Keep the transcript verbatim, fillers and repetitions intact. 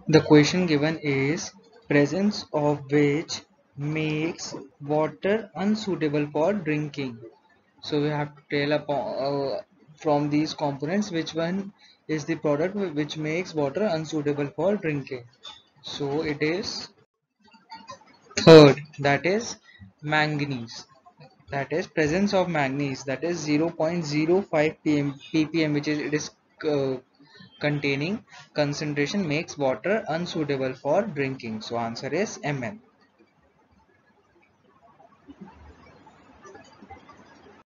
The question given is presence of which makes water unsuitable for drinking. So we have to tell upon, uh, from these components which one is the product which makes water unsuitable for drinking. So it is third, that is manganese. That is presence of manganese, that is zero point zero five ppm, which is it is uh, containing concentration makes water unsuitable for drinking. So answer is Mn.